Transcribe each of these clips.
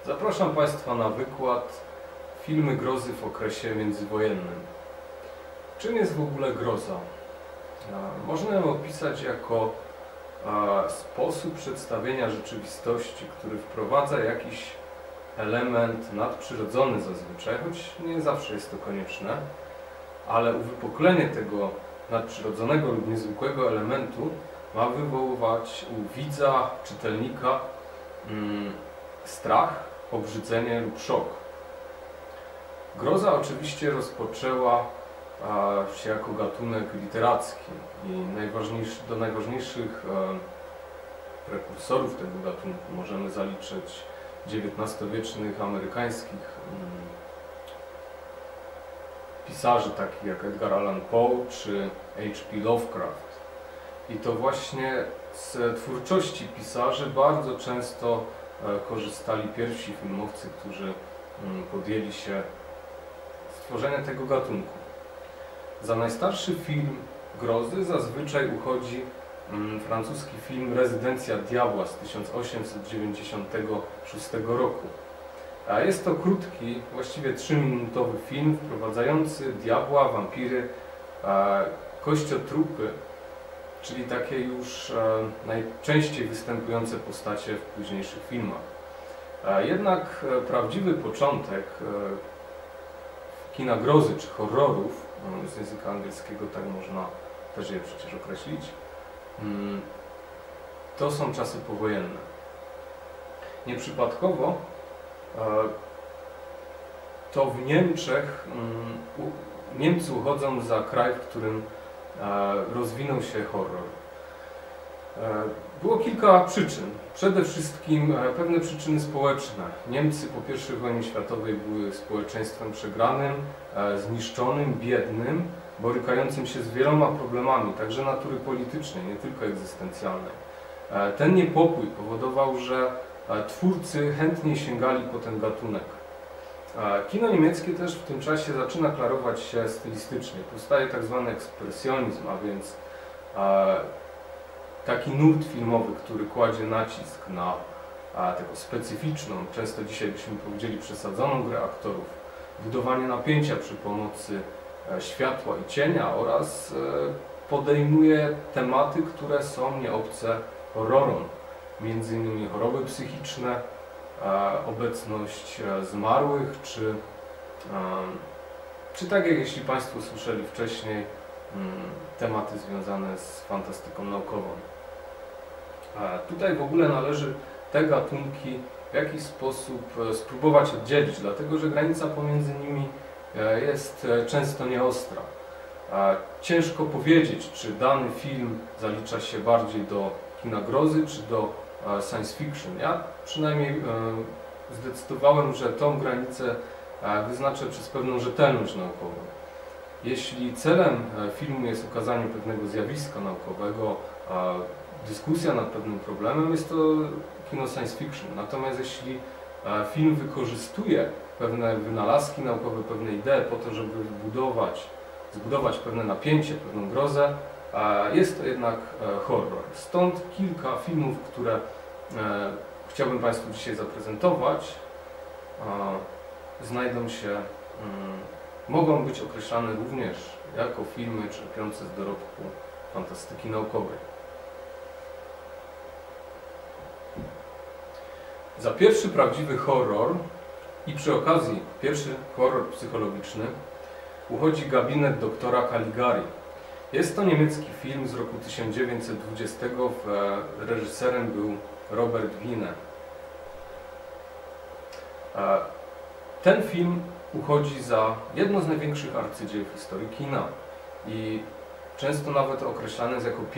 Zapraszam Państwa na wykład Filmy grozy w okresie międzywojennym. Czym jest w ogóle groza? Można ją opisać jako sposób przedstawienia rzeczywistości, który wprowadza jakiś element nadprzyrodzony zazwyczaj, choć nie zawsze jest to konieczne, ale uwypuklenie tego nadprzyrodzonego lub niezwykłego elementu ma wywoływać u widza, czytelnika strach, obrzydzenie lub szok. Groza oczywiście rozpoczęła się jako gatunek literacki i do najważniejszych prekursorów tego gatunku możemy zaliczyć XIX-wiecznych amerykańskich pisarzy takich jak Edgar Allan Poe czy H.P. Lovecraft. I to właśnie z twórczości pisarzy bardzo często korzystali pierwsi filmowcy, którzy podjęli się stworzenia tego gatunku. Za najstarszy film grozy zazwyczaj uchodzi francuski film Rezydencja Diabła z 1896 roku. Jest to krótki, właściwie 3-minutowy film wprowadzający diabła, wampiry, kościotrupy, czyli takie już najczęściej występujące postacie w późniejszych filmach. Jednak prawdziwy początek kina grozy czy horrorów, z języka angielskiego tak można też je przecież określić, to są czasy powojenne. Nieprzypadkowo to w Niemczech Niemcy uchodzą za kraj, w którym rozwinął się horror. Było kilka przyczyn. Przede wszystkim pewne przyczyny społeczne. Niemcy po I wojnie światowej były społeczeństwem przegranym, zniszczonym, biednym, borykającym się z wieloma problemami, także natury politycznej, nie tylko egzystencjalnej. Ten niepokój powodował, że twórcy chętnie sięgali po ten gatunek. Kino niemieckie też w tym czasie zaczyna klarować się stylistycznie. Powstaje tak zwany ekspresjonizm, a więc taki nurt filmowy, który kładzie nacisk na taką specyficzną, często dzisiaj byśmy powiedzieli przesadzoną grę aktorów, budowanie napięcia przy pomocy światła i cienia oraz podejmuje tematy, które są nieobce horrorom, między innymi choroby psychiczne, obecność zmarłych, czy tak jak jeśli Państwo słyszeli wcześniej, tematy związane z fantastyką naukową. Tutaj w ogóle należy te gatunki w jakiś sposób spróbować oddzielić, dlatego że granica pomiędzy nimi jest często nieostra. Ciężko powiedzieć, czy dany film zalicza się bardziej do kina grozy, czy do science fiction. Ja przynajmniej zdecydowałem, że tą granicę wyznaczę przez pewną rzetelność naukową. Jeśli celem filmu jest ukazanie pewnego zjawiska naukowego, dyskusja nad pewnym problemem, jest to kino science fiction. Natomiast jeśli film wykorzystuje pewne wynalazki naukowe, pewne idee po to, żeby zbudować pewne napięcie, pewną grozę, jest to jednak horror. Stąd kilka filmów, które chciałbym Państwu dzisiaj zaprezentować, mogą być określane również jako filmy czerpiące z dorobku fantastyki naukowej. Za pierwszy prawdziwy horror i przy okazji pierwszy horror psychologiczny uchodzi Gabinet doktora Caligari. Jest to niemiecki film z roku 1920. Reżyserem był Robert Wiene. Ten film uchodzi za jedno z największych arcydzieł w historii kina i często nawet określany jest jako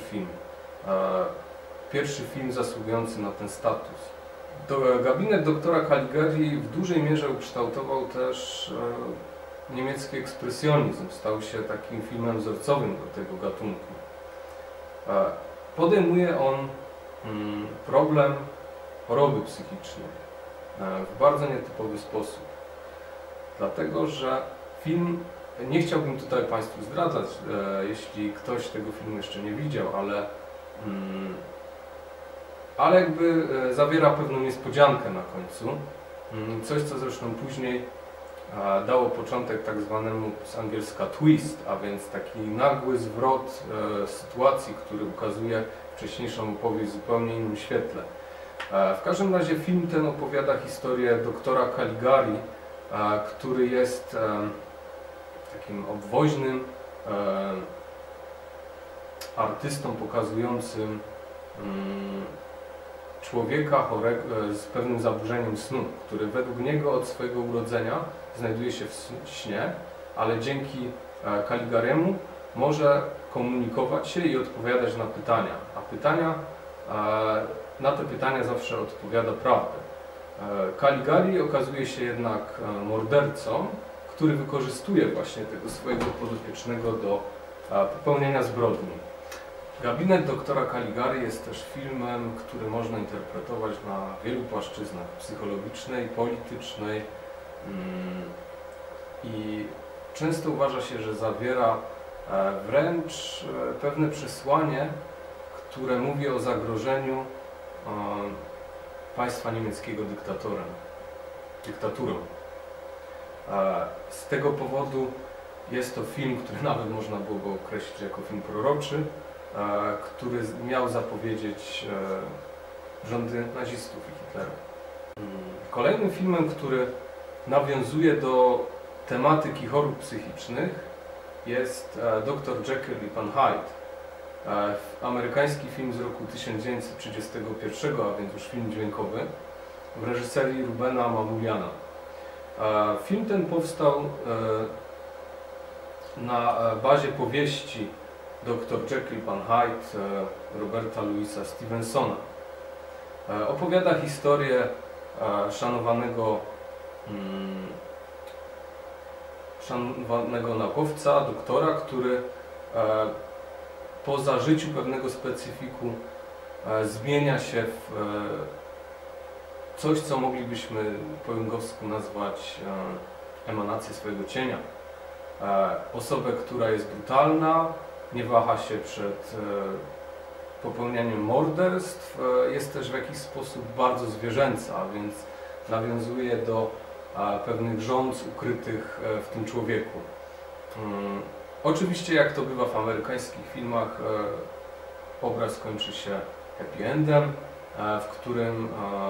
pierwszy film zasługujący na ten status. Gabinet doktora Caligari w dużej mierze ukształtował też niemiecki ekspresjonizm. Stał się takim filmem wzorcowym do tego gatunku. Podejmuje on problem choroby psychicznej w bardzo nietypowy sposób. Dlatego, że film, nie chciałbym tutaj Państwu zdradzać, jeśli ktoś tego filmu jeszcze nie widział, ale jakby zawiera pewną niespodziankę na końcu. Coś, co zresztą później dało początek tak zwanemu z angielska twist, a więc taki nagły zwrot sytuacji, który ukazuje wcześniejszą opowieść w zupełnie innym świetle. W każdym razie film ten opowiada historię doktora Caligari, który jest takim obwoźnym artystą pokazującym człowieka chorego z pewnym zaburzeniem snu, który według niego od swojego urodzenia znajduje się w śnie, ale dzięki Caligariemu może komunikować się i odpowiadać na pytania. Na te pytania zawsze odpowiada prawdę. Caligari okazuje się jednak mordercą, który wykorzystuje właśnie tego swojego podopiecznego do popełnienia zbrodni. Gabinet doktora Caligari jest też filmem, który można interpretować na wielu płaszczyznach: psychologicznej, politycznej i często uważa się, że zawiera wręcz pewne przesłanie, które mówi o zagrożeniu państwa niemieckiego dyktaturą. Z tego powodu jest to film, który nawet można byłoby określić jako film proroczy, który miał zapowiedzieć rządy nazistów i Hitlera. Kolejnym filmem, który nawiązuje do tematyki chorób psychicznych, jest Dr. Jekyll i Pan Hyde. Amerykański film z roku 1931, a więc już film dźwiękowy, w reżyserii Rubena Mamouliana. Film ten powstał na bazie powieści Dr. Jekyll i Pan Hyde Roberta Louisa Stevensona. Opowiada historię szanowanego naukowca, doktora, który po zażyciu pewnego specyfiku zmienia się w coś, co moglibyśmy po jungowsku nazwać emanację swojego cienia. Osobę, która jest brutalna, nie waha się przed popełnianiem morderstw, jest też w jakiś sposób bardzo zwierzęca, a więc nawiązuje do pewnych rządz ukrytych w tym człowieku. Oczywiście, jak to bywa w amerykańskich filmach, obraz kończy się happy endem, w którym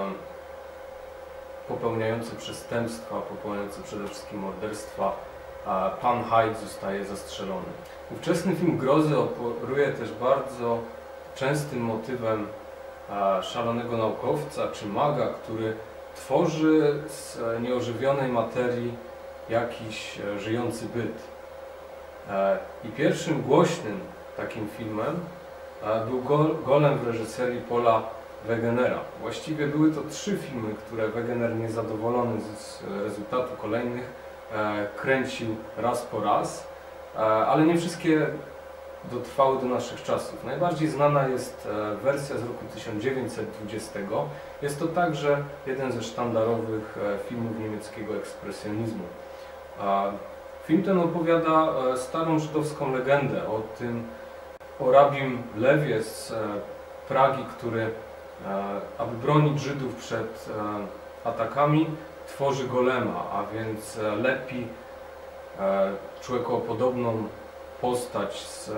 popełniający przestępstwa, popełniający przede wszystkim morderstwa, Pan Hyde zostaje zastrzelony. Ówczesny film grozy operuje też bardzo częstym motywem szalonego naukowca czy maga, który tworzy z nieożywionej materii jakiś żyjący byt. I pierwszym głośnym takim filmem był Golem w reżyserii Paula Wegenera. Właściwie były to 3 filmy, które Wegener, niezadowolony z rezultatu kolejnych, kręcił raz po raz, ale nie wszystkie dotrwały do naszych czasów. Najbardziej znana jest wersja z roku 1920. Jest to także jeden ze sztandarowych filmów niemieckiego ekspresjonizmu. Film ten opowiada starą żydowską legendę o rabim Lewie z Pragi, który, aby bronić Żydów przed atakami, tworzy golema, a więc lepi człowiekopodobną postać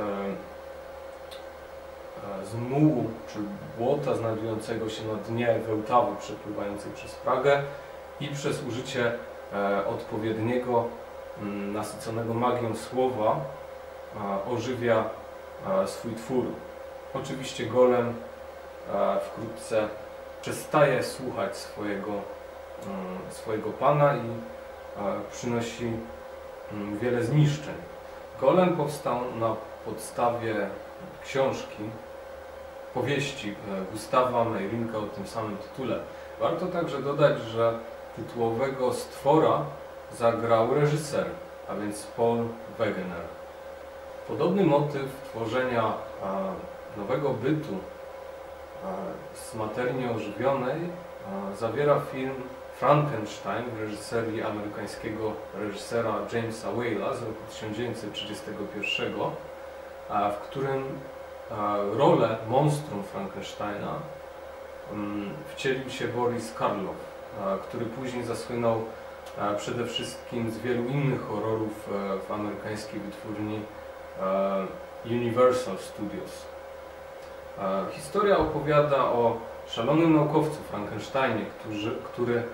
z mułu czy błota znajdującego się na dnie Wełtawy przepływającej przez Pragę i przez użycie odpowiedniego, nasyconego magią słowa ożywia swój twór. Oczywiście golem wkrótce przestaje słuchać swojego pana i przynosi wiele zniszczeń. Golem powstał na podstawie książki, powieści Gustawa Meyrinka o tym samym tytule. Warto także dodać, że tytułowego stwora zagrał reżyser, a więc Paul Wegener. Podobny motyw tworzenia nowego bytu z materii nieożywionej zawiera film Frankenstein w reżyserii amerykańskiego reżysera Jamesa Whale'a z roku 1931, w którym rolę monstrum Frankensteina wcielił się Boris Karloff, który później zasłynął przede wszystkim z wielu innych horrorów w amerykańskiej wytwórni Universal Studios. Historia opowiada o szalonym naukowcu Frankensteinie, który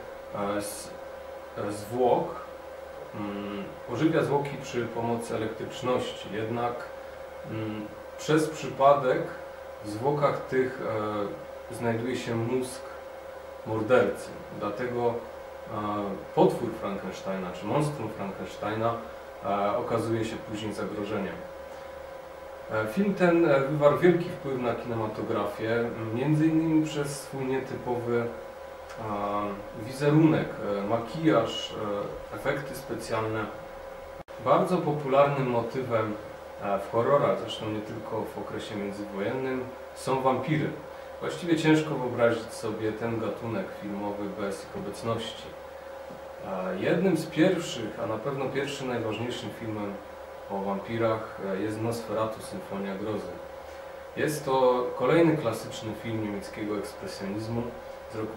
zwłok ożywia zwłoki przy pomocy elektryczności, jednak przez przypadek w zwłokach tych znajduje się mózg mordercy. Dlatego potwór Frankensteina, czy monstrum Frankensteina okazuje się później zagrożeniem. Film ten wywarł wielki wpływ na kinematografię, między innymi przez swój nietypowy wizerunek, makijaż, efekty specjalne. Bardzo popularnym motywem w horrorach, zresztą nie tylko w okresie międzywojennym, są wampiry. Właściwie ciężko wyobrazić sobie ten gatunek filmowy bez ich obecności. Jednym z pierwszych, a na pewno pierwszym najważniejszym filmem o wampirach jest Nosferatu, Symfonia Grozy. Jest to kolejny klasyczny film niemieckiego ekspresjonizmu z roku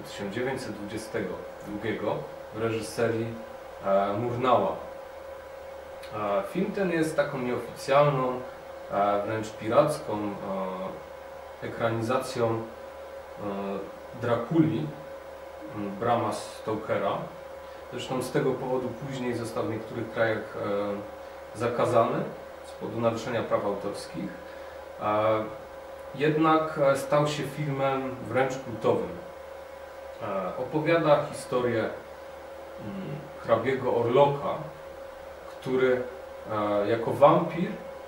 1922 w reżyserii Murnau'a. Film ten jest taką nieoficjalną, wręcz piracką ekranizacją Drakuli Brama Stokera. Zresztą z tego powodu później został w niektórych krajach zakazany z powodu naruszenia praw autorskich. Jednak stał się filmem wręcz kultowym. Opowiada historię hrabiego Orloka, który jako wampir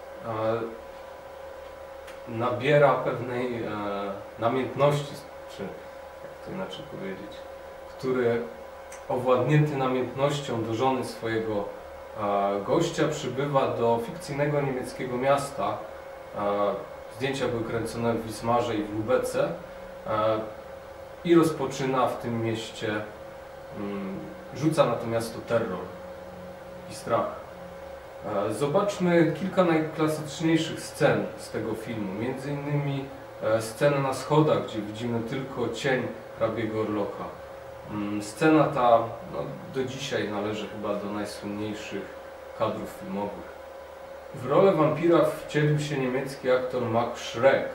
nabiera pewnej namiętności, czy jak to inaczej powiedzieć, który owładnięty namiętnością do żony swojego gościa przybywa do fikcyjnego niemieckiego miasta. Zdjęcia były kręcone w Wismarze i w Lubece i rozpoczyna w tym mieście, rzuca na to miasto terror i strach. Zobaczmy kilka najklasyczniejszych scen z tego filmu, między innymi scenę na schodach, gdzie widzimy tylko cień hrabiego Orloka. Scena ta do dzisiaj należy chyba do najsłynniejszych kadrów filmowych. W rolę wampira wcielił się niemiecki aktor Max Schreck,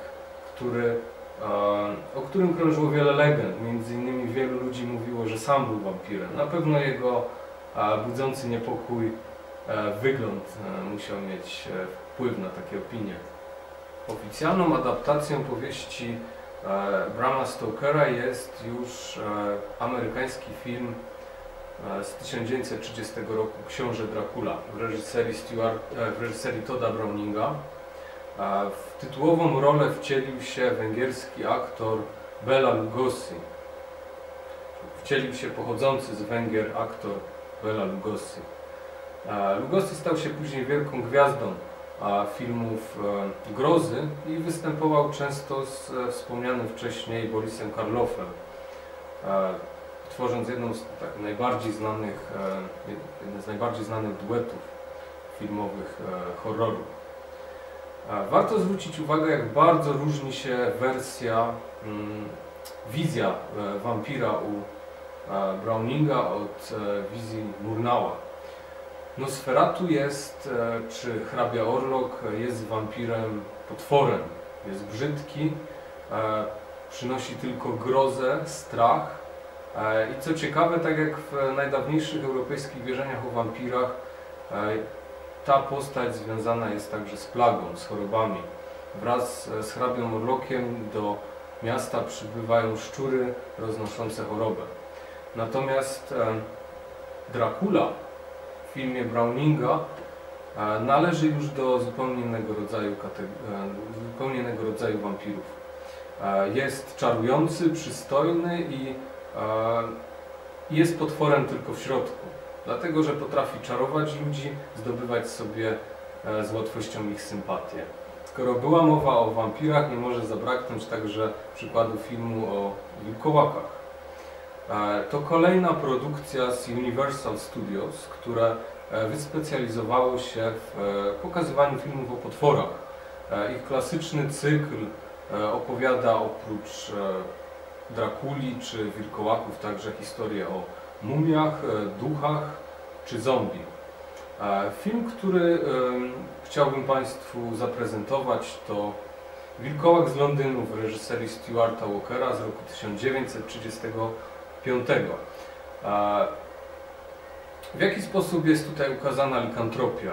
o którym krążyło wiele legend. Między innymi wielu ludzi mówiło, że sam był wampirem. Na pewno jego budzący niepokój wygląd musiał mieć wpływ na takie opinie. Oficjalną adaptacją powieści Brama Stokera jest już amerykański film z 1930 roku Książę Dracula w reżyserii Todda Browninga. W tytułową rolę wcielił się węgierski aktor Bela Lugosi. Wcielił się pochodzący z Węgier aktor Bela Lugosi. Lugosi stał się później wielką gwiazdą filmów grozy i występował często z wspomnianym wcześniej Borisem Karloffem, tworząc jedną z najbardziej znanych, jeden z najbardziej znanych duetów filmowych horroru. Warto zwrócić uwagę, jak bardzo różni się wizja wampira u Browninga od wizji Murnau'a. Nosferatu jest, czy hrabia Orlok jest wampirem, potworem, jest brzydki, przynosi tylko grozę, strach i co ciekawe, tak jak w najdawniejszych europejskich wierzeniach o wampirach, ta postać związana jest także z plagą, z chorobami. Wraz z hrabią Orlokiem do miasta przybywają szczury roznoszące chorobę. Natomiast Dracula w filmie Browninga należy już do zupełnie innego rodzaju wampirów. Jest czarujący, przystojny i jest potworem tylko w środku, dlatego że potrafi czarować ludzi, zdobywać sobie z łatwością ich sympatię. Skoro była mowa o wampirach, nie może zabraknąć także przykładu filmu o wilkołakach. To kolejna produkcja z Universal Studios, które wyspecjalizowało się w pokazywaniu filmów o potworach. Ich klasyczny cykl opowiada oprócz Drakuli czy wilkołaków, także historie o mumiach, duchach czy zombie. Film, który chciałbym Państwu zaprezentować, to Wilkołak z Londynu w reżyserii Stuarta Walkera z roku 1935. W jaki sposób jest tutaj ukazana likantropia?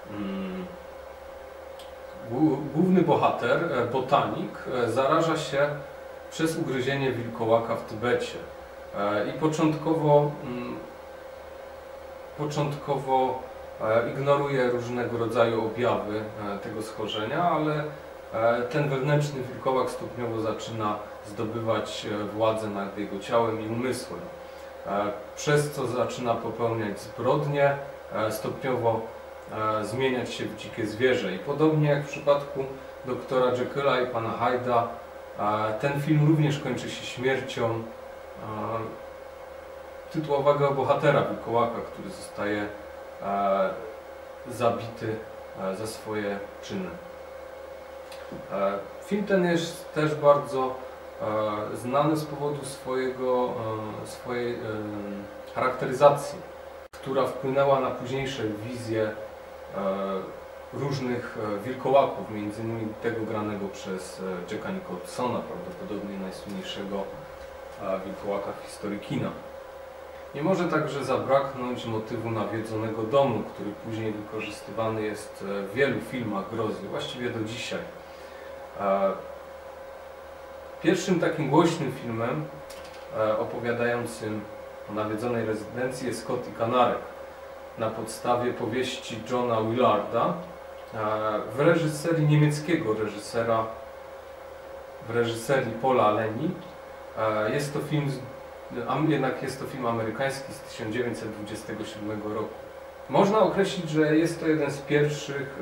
Główny bohater, botanik, zaraża się przez ugryzienie wilkołaka w Tybecie i początkowo ignoruje różnego rodzaju objawy tego schorzenia, ale ten wewnętrzny wilkołak stopniowo zaczyna zdobywać władzę nad jego ciałem i umysłem, przez co zaczyna popełniać zbrodnie, stopniowo zmieniać się w dzikie zwierzę. I podobnie jak w przypadku doktora Jekylla i pana Hyde'a, ten film również kończy się śmiercią tytułowego bohatera wilkołaka, który zostaje zabity za swoje czyny. Film ten jest też bardzo znany z powodu swojej charakteryzacji, która wpłynęła na późniejsze wizje różnych wilkołaków, między innymi tego granego przez Jacka Nicholsona, prawdopodobnie najsłynniejszego wilkołaka w historii kina. Nie może także zabraknąć motywu nawiedzonego domu, który później wykorzystywany jest w wielu filmach grozy, właściwie do dzisiaj. Pierwszym takim głośnym filmem opowiadającym o nawiedzonej rezydencji jest Kot i Kanarek, na podstawie powieści Johna Willarda w reżyserii niemieckiego reżysera, w reżyserii Paula Leni. Jest to film, jednak jest to film amerykański z 1927 roku. Można określić, że jest to jeden z pierwszych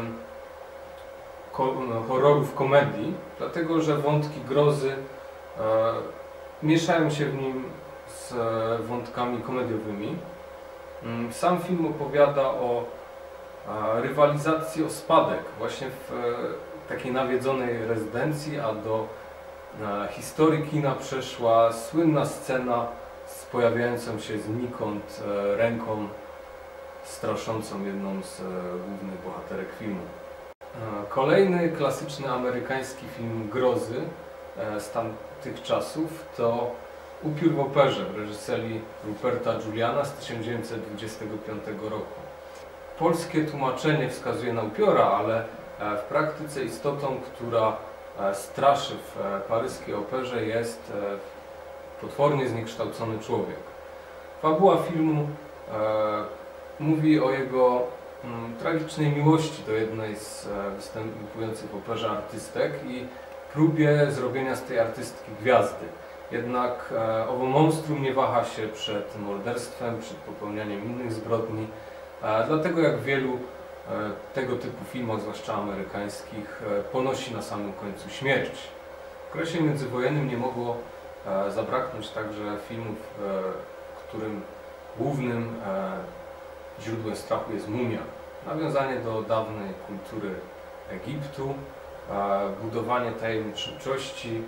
horrorów komedii, dlatego że wątki grozy mieszają się w nim z wątkami komediowymi. Sam film opowiada o rywalizacji o spadek właśnie w takiej nawiedzonej rezydencji, a do historii kina przeszła słynna scena z pojawiającą się znikąd ręką straszącą jedną z głównych bohaterek filmu. Kolejny klasyczny amerykański film grozy z tamtych czasów to Upiór w operze w reżyserii Ruperta Juliana z 1925 roku. Polskie tłumaczenie wskazuje na upiora, ale w praktyce istotą, która straszy w paryskiej operze, jest potwornie zniekształcony człowiek. Fabuła filmu mówi o jego tragicznej miłości do jednej z występujących w operze artystek i próbie zrobienia z tej artystki gwiazdy. Jednak owo monstrum nie waha się przed morderstwem, przed popełnianiem innych zbrodni, dlatego jak w wielu tego typu filmach, zwłaszcza amerykańskich, ponosi na samym końcu śmierć. W okresie międzywojennym nie mogło zabraknąć także filmów, w którym głównym źródłem strachu jest mumia. Nawiązanie do dawnej kultury Egiptu, budowanie tajemniczości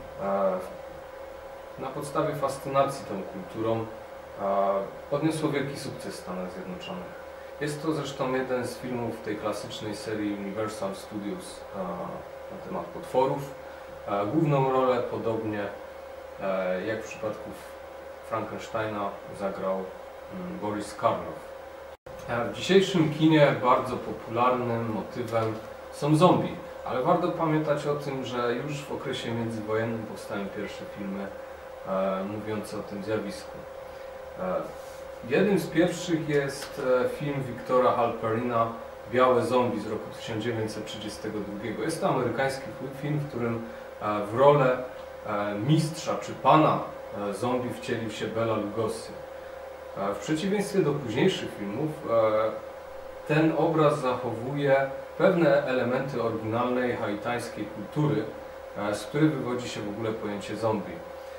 na podstawie fascynacji tą kulturą odniosło wielki sukces w Stanach Zjednoczonych. Jest to zresztą jeden z filmów tej klasycznej serii Universal Studios na temat potworów. Główną rolę, podobnie jak w przypadku Frankensteina, zagrał Boris Karloff. W dzisiejszym kinie bardzo popularnym motywem są zombie, ale warto pamiętać o tym, że już w okresie międzywojennym powstają pierwsze filmy mówiące o tym zjawisku. Jednym z pierwszych jest film Victora Halperina Białe zombie z roku 1932. Jest to amerykański film, w którym w rolę mistrza czy pana zombie wcielił się Bela Lugosi. W przeciwieństwie do późniejszych filmów ten obraz zachowuje pewne elementy oryginalnej haitańskiej kultury, z której wywodzi się w ogóle pojęcie zombie.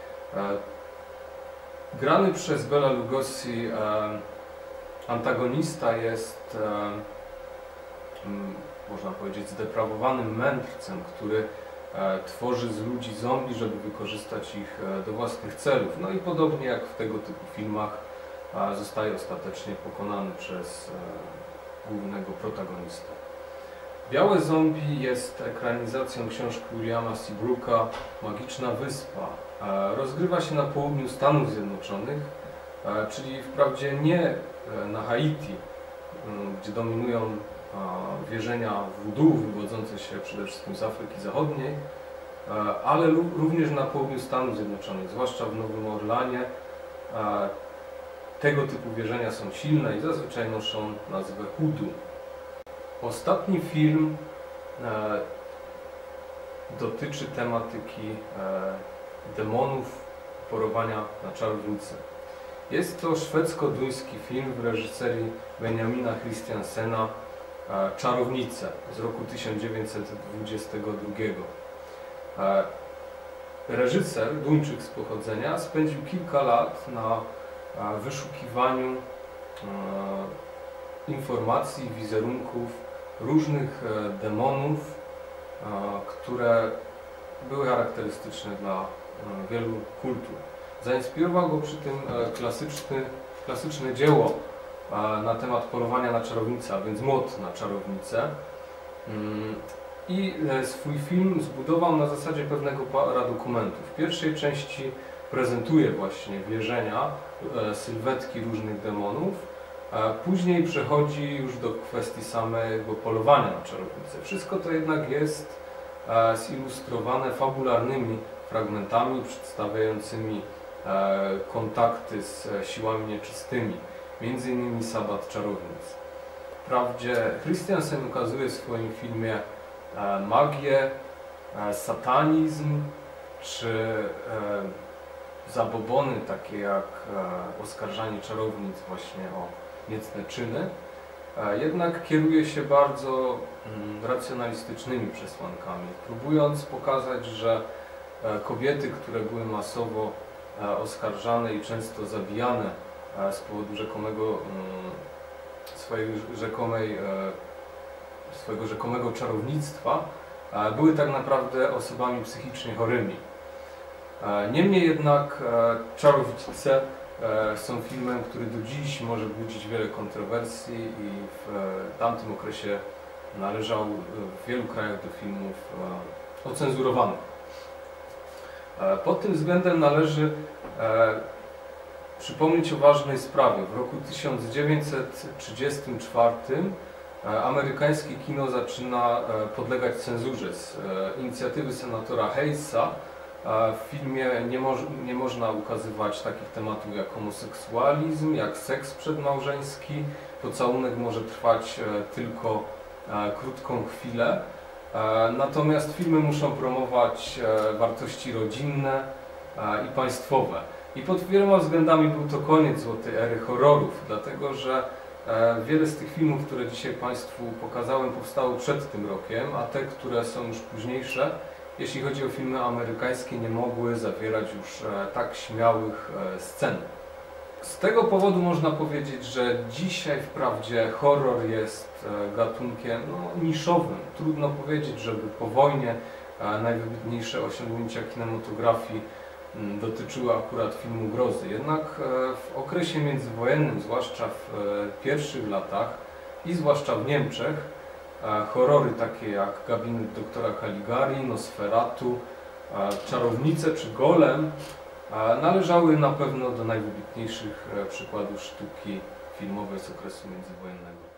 Grany przez Bela Lugosi antagonista jest, można powiedzieć, zdeprawowanym mędrcem, który tworzy z ludzi zombie, żeby wykorzystać ich do własnych celów. No i podobnie jak w tego typu filmach zostaje ostatecznie pokonany przez głównego protagonistę. Białe Zombie jest ekranizacją książki Williama Seabrooka Magiczna Wyspa. Rozgrywa się na południu Stanów Zjednoczonych, czyli wprawdzie nie na Haiti, gdzie dominują wierzenia voodoo wywodzące się przede wszystkim z Afryki Zachodniej, ale również na południu Stanów Zjednoczonych, zwłaszcza w Nowym Orleanie. Tego typu wierzenia są silne i zazwyczaj noszą nazwę hoodoo. Ostatni film dotyczy tematyki demonów, polowania na czarownicę. Jest to szwedzko-duński film w reżyserii Benjamina Christiansena Czarownice z roku 1922. Reżyser, Duńczyk z pochodzenia, spędził kilka lat na wyszukiwaniu informacji, wizerunków różnych demonów, które były charakterystyczne dla wielu kultur. Zainspirował go przy tym klasyczne dzieło na temat polowania na czarownicę, a więc Młot na czarownicę. I swój film zbudował na zasadzie pewnego paradokumentu. W pierwszej części prezentuje właśnie wierzenia, sylwetki różnych demonów, a później przechodzi już do kwestii samego polowania na czarownicę. Wszystko to jednak jest zilustrowane fabularnymi fragmentami przedstawiającymi kontakty z siłami nieczystymi, między innymi Sabat Czarownic. Wprawdzie Christiansen ukazuje w swoim filmie magię, satanizm czy zabobony takie jak oskarżanie czarownic właśnie o niecne czyny, jednak kieruje się bardzo racjonalistycznymi przesłankami, próbując pokazać, że kobiety, które były masowo oskarżane i często zabijane z powodu swojego rzekomego czarownictwa, były tak naprawdę osobami psychicznie chorymi. Niemniej jednak Czarownice są filmem, który do dziś może budzić wiele kontrowersji i w tamtym okresie należał w wielu krajach do filmów ocenzurowanych. Pod tym względem należy przypomnieć o ważnej sprawie. W roku 1934 amerykańskie kino zaczyna podlegać cenzurze. Z inicjatywy senatora Hayesa w filmie nie można ukazywać takich tematów jak homoseksualizm, jak seks przedmałżeński. Pocałunek może trwać tylko krótką chwilę. Natomiast filmy muszą promować wartości rodzinne i państwowe. I pod wieloma względami był to koniec złotej ery horrorów, dlatego że wiele z tych filmów, które dzisiaj Państwu pokazałem, powstało przed tym rokiem, a te, które są już późniejsze, jeśli chodzi o filmy amerykańskie, nie mogły zawierać już tak śmiałych scen. Z tego powodu można powiedzieć, że dzisiaj wprawdzie horror jest gatunkiem niszowym. Trudno powiedzieć, żeby po wojnie najwybitniejsze osiągnięcia kinematografii dotyczyły akurat filmu grozy. Jednak w okresie międzywojennym, zwłaszcza w pierwszych latach i zwłaszcza w Niemczech, horrory takie jak Gabinet doktora Caligari, Nosferatu, Czarownice czy Golem należały na pewno do najwybitniejszych przykładów sztuki filmowej z okresu międzywojennego.